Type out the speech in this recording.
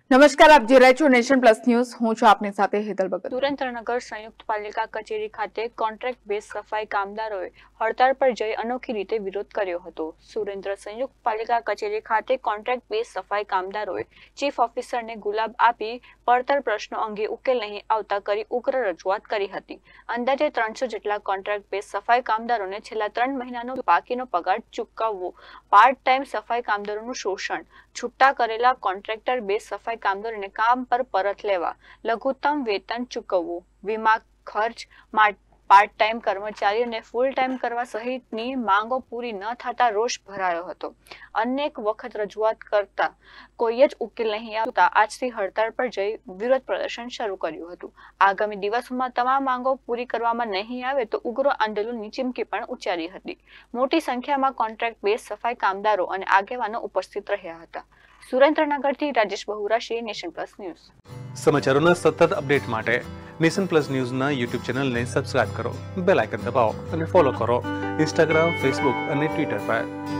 નમસ્કાર, આપ જોઈ રહ્યા છો નેશન પ્લસ ન્યૂઝ. હું છું આપની સાથે હેતલ ભગત. સુરેન્દ્રનગર સંયુક્ત પાલિકા કચેરી ખાતે કોન્ટ્રાક્ટ બેઝ સફાઈ કામદારોએ હડતાળ પર જઈ અનોખી રીતે વિરોધ કર્યો હતો. સુરેન્દ્ર સંયુક્ત પાલિકા કચેરી ખાતે કોન્ટ્રાક્ટ બેઝ સફાઈ કામદારોએ ચીફ ઓફિસરને ગુલાબ આપી પડતર પ્રશ્નો અંગે ઉકેલ નહીં આવતા કરી ઉગ્ર રજૂઆત કરી હતી. અંદાજે 300 જેટલા કોન્ટ્રાક્ટ બેઝ સફાઈ કામદારોને છેલ્લા 3 મહિનાનો બાકીનો પગાર ચૂકવવો, પાર્ટ ટાઈમ સફાઈ કામદારોનું શોષણ, છૂટા કરેલા કોન્ટ્રાક્ટર બેઝ સફાઈ કામદારોને કામ પર પરત લેવા, લઘુત્તમ વેતન ચૂકવવું, વીમા ખર્ચ, પાર્ટ ટાઈમ કર્મચારીઓને ફૂલ ટાઈમ કરવા સહિતની માંગો પૂરી ન થતા રોષ ભરાયો હતો. અનેક વખત રજૂઆત કરતા કોઈ જ ઉકેલ નહીં આવતા આજથી હડતાળ પર જઈ વિરોધ પ્રદર્શન શરૂ કર્યું હતું. આગામી દિવસોમાં તમામ માંગો પૂરી કરવામાં નહીં આવે તો ઉગ્ર આંદોલનની ચીમકી પણ ઉચ્ચારી હતી. મોટી સંખ્યામાં કોન્ટ્રાક્ટ બેઝ સફાઈ કામદારો અને આગેવાનો ઉપસ્થિત રહ્યા હતા. સુરેન્દ્રનગરથી રાજેશ બહુરાશી, નેશન પ્લસ ન્યૂઝ. સમાચારોના સતત અપડેટ માટે નેશન પ્લસ ન્યૂઝના યુટ્યુબ ચેનલને સબસ્ક્રાઇબ કરો, બેલ આઇકન દબાવો અને ફોલો કરો ઇન્સ્ટાગ્રામ, ફેસબુક અને ટ્વિટર પર.